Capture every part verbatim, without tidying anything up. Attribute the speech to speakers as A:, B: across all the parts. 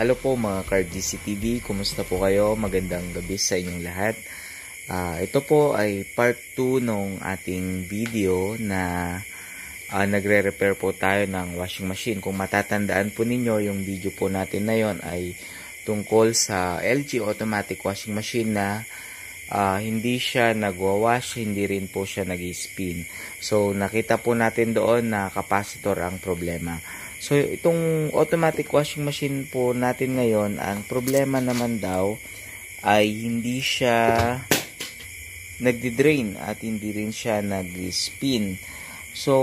A: Hello po mga R D C T V, kumusta po kayo? Magandang gabi sa inyong lahat. Uh, ito po ay part two ng ating video na uh, nagre-repair po tayo ng washing machine. Kung matatandaan po ninyo, yung video po natin na yon ay tungkol sa L G automatic washing machine na uh, hindi siya nagwawash, hindi rin po siya nag-spin. So nakita po natin doon na capacitor ang problema. So, itong automatic washing machine po natin ngayon, ang problema naman daw ay hindi siya nagdi-drain at hindi rin siya nag-spin. So,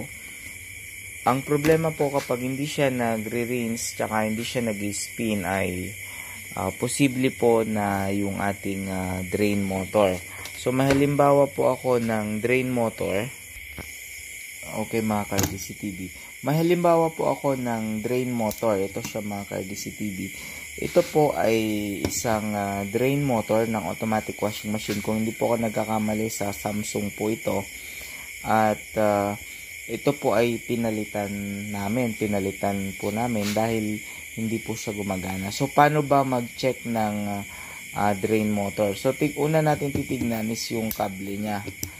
A: ang problema po kapag hindi siya nagre-rinse tsaka hindi siya nag-spin ay uh, posible po na yung ating uh, drain motor. So, mahalimbawa po ako ng drain motor. Okay mga R D C T V. Mahalimbawa po ako ng drain motor. Ito siya mga R D C T V. Ito po ay isang uh, drain motor ng automatic washing machine. Kung hindi po ako nagkakamali, sa Samsung po ito. At uh, ito po ay pinalitan namin. Pinalitan po namin dahil hindi po siya gumagana. So paano ba mag-check ng uh, uh, drain motor? So tig una natin titignan is yung kable niya.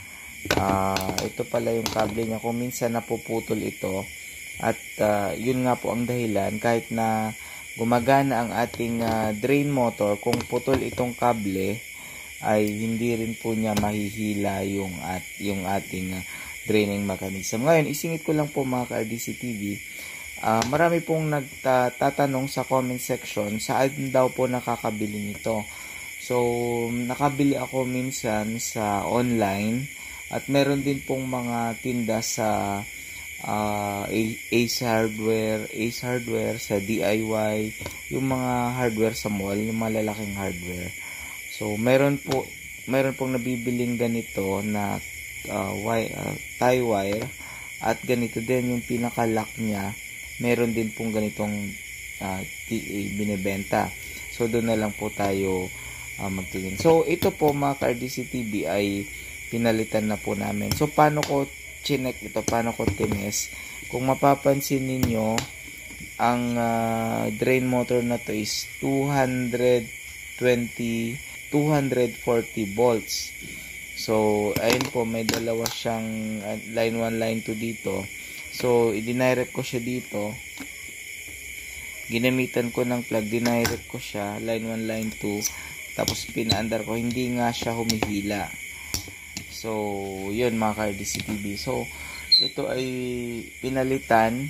A: Uh, ito pala yung kable niya. Kung minsan napuputol ito at uh, yun nga po ang dahilan, kahit na gumagana ang ating uh, drain motor, kung putol itong kable ay hindi rin po niya mahihila yung, at, yung ating uh, draining mechanism. Ngayon isingit ko lang po mga R D C T V, uh, marami pong nagtatanong sa comment section saan daw po nakakabili nito. So nakabili ako minsan sa online. At meron din pong mga tinda sa uh, Ace Hardware, Ace Hardware, sa D I Y, yung mga hardware sa mall, yung mga lalaking hardware. So, meron po, meron pong nabibiling ganito na uh, wire, uh, tie wire, at ganito din yung pinaka-lock niya. Meron din pong ganitong uh, binibenta. So, doon na lang po tayo uh, magtingin. So, ito po mga R D C T V ay pinalitan na po namin. So, paano ko chinek ito? Paano ko tines? Kung mapapansin ninyo, ang uh, drain motor na to is two twenty, two forty volts. So, ayun po, may dalawa siyang uh, line one, line two dito. So, i-dinirect ko siya dito. Ginamitan ko ng plug, dinirect ko siya, line one, line two. Tapos, pinaandar ko, hindi nga siya humihila. So, yun mga R D C T V. So, ito ay pinalitan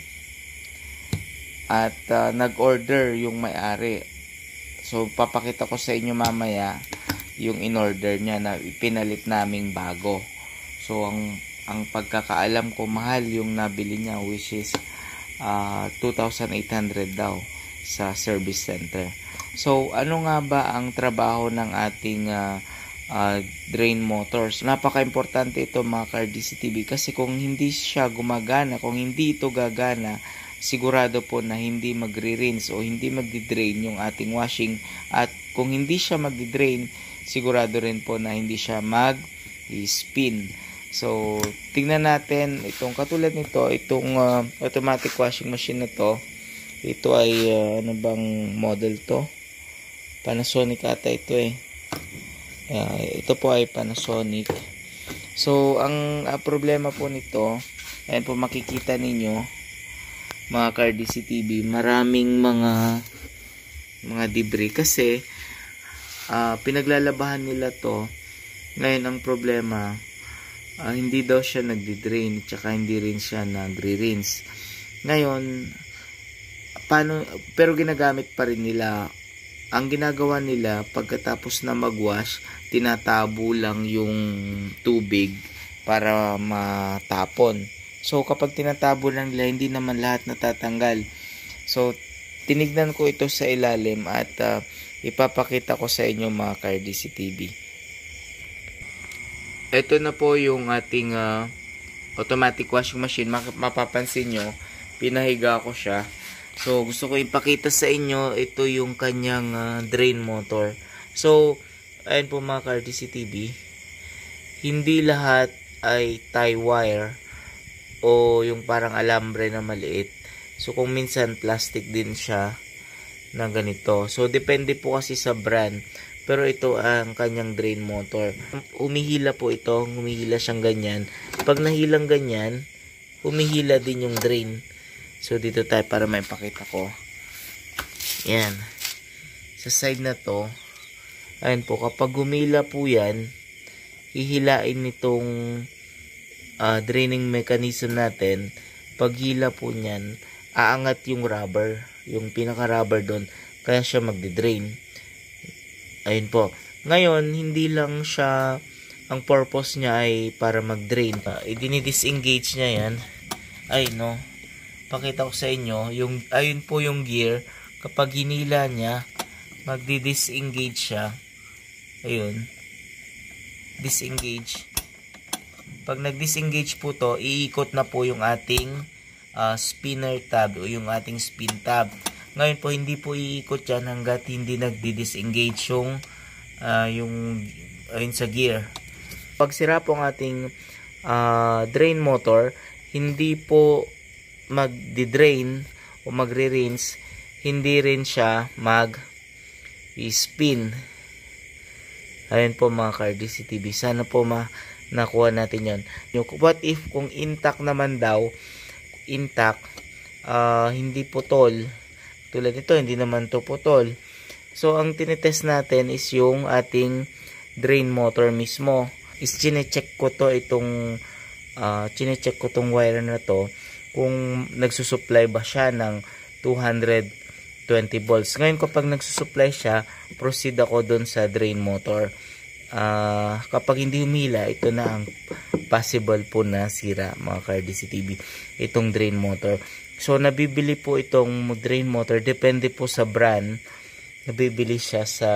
A: at uh, nag-order yung may-ari. So, papakita ko sa inyo mamaya yung in-order niya na pinalit naming bago. So, ang, ang pagkakaalam ko, mahal yung nabili niya, which is uh, two thousand eight hundred daw sa service center. So, ano nga ba ang trabaho ng ating uh, Uh, drain motors? Napaka-importante ito mga R D C T V kasi kung hindi siya gumagana, kung hindi ito gagana, sigurado po na hindi magre-rinse o hindi magdi-drain yung ating washing, at kung hindi siya magdi-drain, sigurado rin po na hindi siya mag-spin. So, tingnan natin itong katulad nito, itong uh, automatic washing machine na to. Ito ay uh, ano bang model to? Panasonic ata ito eh. Uh, ito po ay Panasonic. So, ang uh, problema po nito, ayan po makikita ninyo mga R D C T V, maraming mga mga debris kasi uh, pinaglalabahan nila to. Ngayon ang problema, uh, hindi daw siya nagdi-drain at saka hindi rin siya nagre-rinse. Ngayon, paano, pero ginagamit pa rin nila. Ang ginagawa nila, pagkatapos na magwash, tinatabo lang yung tubig para matapon. So, kapag tinatabo lang nila, hindi naman lahat natatanggal. So, tinignan ko ito sa ilalim at uh, ipapakita ko sa inyo mga R D C T V. Ito na po yung ating uh, automatic washing machine. Mapapansin nyo, pinahiga ko siya. So, gusto ko ipakita sa inyo, ito yung kanyang uh, drain motor. So, ayun po mga R D C T V, hindi lahat ay tie wire o yung parang alambre na maliit. So, kung minsan plastic din siya, na ganito. So, depende po kasi sa brand. Pero ito ang kanyang drain motor. Humihila po ito. Humihila siyang ganyan. Pag nahilang ganyan, humihila din yung drain. So, dito tayo para maipakita ko. Yan. Sa side na to, ayun po, kapag humila po yan, hihilain nitong uh, draining mechanism natin. Pag hila po niyan, aangat yung rubber, yung pinaka-rubber doon, kaya siya magdi-drain. Ayun po. Ngayon, hindi lang siya, ang purpose niya ay para mag-drain. Uh, idini-disengage niya yan. Ay, no. Pakita ko sa inyo, yung, ayun po yung gear. Kapag hinila niya, magdi-disengage siya. Ayun. Disengage. Pag nag-disengage po to, iikot na po yung ating uh, spinner tab o yung ating spin tab. Ngayon po, hindi po iikot yan hanggat hindi nagdi-disengage yung, uh, yung ayun sa gear. Pag sira po ang ating uh, drain motor, hindi po magdi-drain o magre-rinse, hindi rin siya mag-spin. Ayun po mga ka-R D C T V. Sana po ma nakuha natin yon. What if kung intact naman daw, intact, uh, hindi putol. Tulad nito, hindi naman to putol. So, ang tinitest natin is yung ating drain motor mismo. Is chine-check ko to itong, uh, chine-check ko tong wire na to kung nagsusupply ba siya ng two hundred twenty volts. Ngayon, kapag nagsusupply siya, proceed ako dun sa drain motor. Uh, kapag hindi humila, ito na ang possible po na sira mga ka-R D C T V, itong drain motor. So nabibili po itong drain motor, depende po sa brand, nabibili siya sa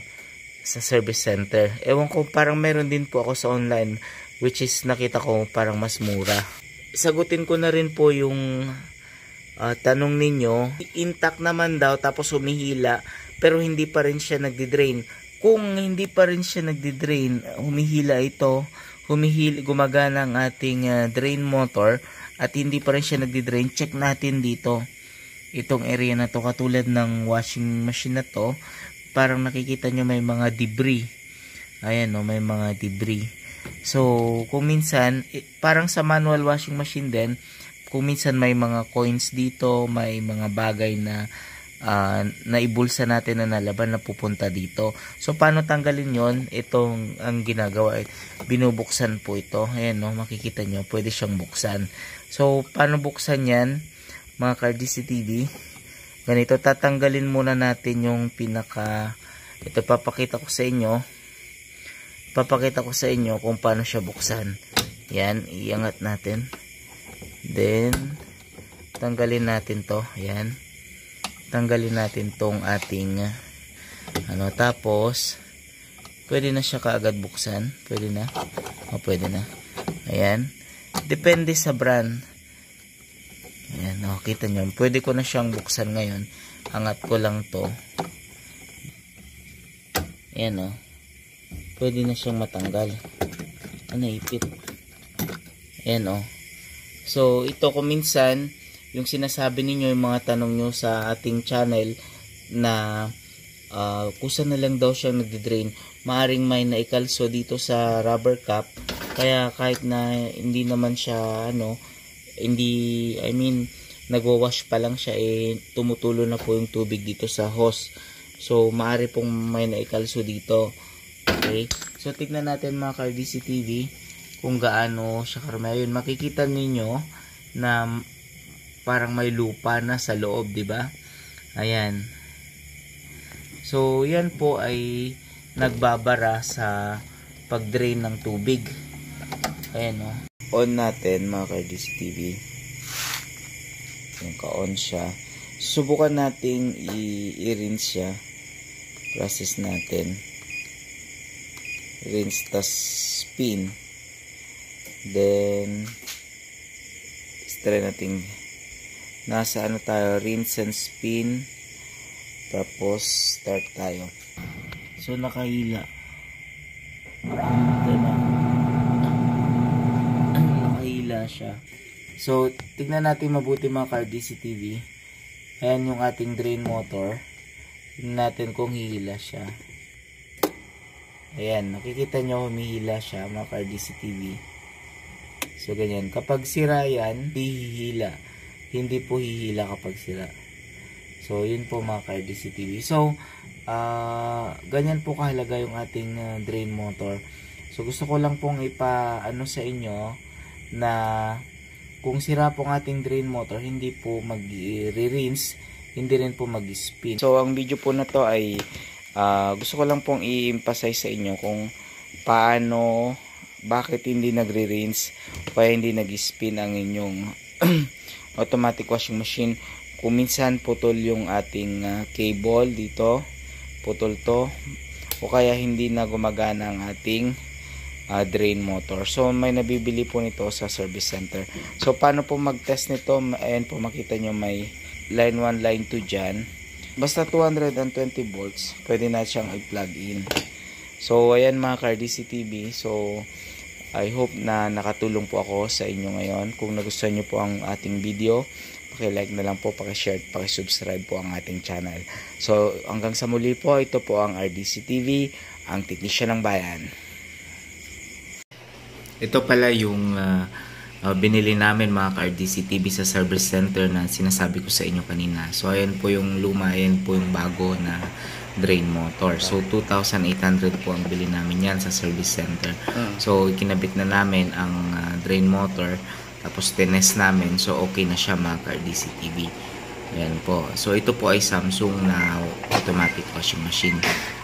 A: sa service center. Ewan ko, parang meron din po ako sa online, which is nakita ko parang mas mura. Sagutin ko na rin po yung uh, tanong ninyo. Intact naman daw tapos humihila pero hindi pa rin siya nagdi-drain. Kung hindi pa rin siya nagdi-drain, humihila ito, humihila, gumagana ang ating uh, drain motor at hindi pa rin siya nagdi-drain, check natin dito. Itong area na to, katulad ng washing machine na to, parang nakikita nyo may mga debris. Ayan o, may mga debris. So, kung minsan, eh, parang sa manual washing machine din, kung minsan may mga coins dito, may mga bagay na Uh, naibulsa natin na nalaban na pupunta dito. So paano tanggalin yon? Itong ang ginagawa, binubuksan po ito. Ayan no, makikita nyo, pwede siyang buksan. So paano buksan yan mga ka-R D C T V? Ganito, tatanggalin muna natin yung pinaka, ito papakita ko sa inyo, papakita ko sa inyo kung paano siya buksan. Yan, iangat natin, then tanggalin natin to. Yan, tanggalin natin tong ating ano, tapos pwede na siya kaagad buksan, pwede na o pwede na. Ayan, depende sa brand. Ayan, o, kita nyo, pwede ko na siyang buksan ngayon. Angat ko lang to. Ayan o, pwede na siyang matanggal. Ano, ipit. Ayan o. So ito, kung minsan yung sinasabi ninyo, yung mga tanong nyo sa ating channel na uh, kusa na lang daw siya nagdi-drain, maaring may naikalso dito sa rubber cap, kaya kahit na hindi naman siya ano, hindi, I mean nagwawash pa lang siya, eh tumutulo na po yung tubig dito sa hose. So maari pong may naikalso dito. Okay, so tignan natin mga ka-R D C T V kung gaano siya karami. Ayun, makikita ninyo na parang may lupa na sa loob, di ba? Ayan. So, yan po ay nagbabara sa pag-drain ng tubig. Ayan, no? On natin, mga ka-R D C T V. Yung ka-on siya. Subukan nating i-rinse siya. Process natin. Rinse tas spin. Then, try natin. Nasa ano tayo, rinse and spin, tapos start tayo. So nakahila, diba? Nakahila siya. So tignan natin mabuti mga ka-R D C T V. Ayan yung ating drain motor. Tingnan natin kung hihila siya. Ayan, nakikita nyo humihila siya mga ka-R D C T V. So ganyan, kapag sira yan, hindi hihila. Hindi po hihila kapag sira. So yun po mga ka-R D C T V. So uh, ganyan po kahalaga yung ating uh, drain motor. So gusto ko lang pong ipa-ano sa inyo na kung sira po ang ating drain motor, hindi po mag-rinse, hindi rin po mag-spin. So ang video po na to ay uh, gusto ko lang pong i-emphasize sa inyo kung paano, bakit hindi nagre-rinse o hindi nag-spin ang inyong automatic washing machine. Kung minsan putol yung ating uh, cable dito, putol to, o kaya hindi na gumagana ang ating Uh, drain motor. So may nabibili po nito sa service center. So paano po mag-test nito? Ayan po, makita nyo may line one, line two dyan. Basta two hundred twenty volts, pwede na siyang i-plug in. So ayan mga ka-R D C T V. So I hope na nakatulong po ako sa inyo ngayon. Kung nagustuhan nyo po ang ating video, paki-like na lang po, paki-share, paki-subscribe po ang ating channel. So hanggang sa muli po, ito po ang R D C T V, ang teknisyan ng bayan. Ito pala yung uh, uh, binili namin mga ka-R D C T V sa service center na sinasabi ko sa inyo kanina. So ayan po yung luma, ayan po yung bago na drain motor. So two thousand eight hundred po ang bili namin yan sa service center. So kinabit na namin ang uh, drain motor, tapos tinest namin. So okay na siya mga ka-R D C T V. Ayan po. So ito po ay Samsung na automatic washing machine.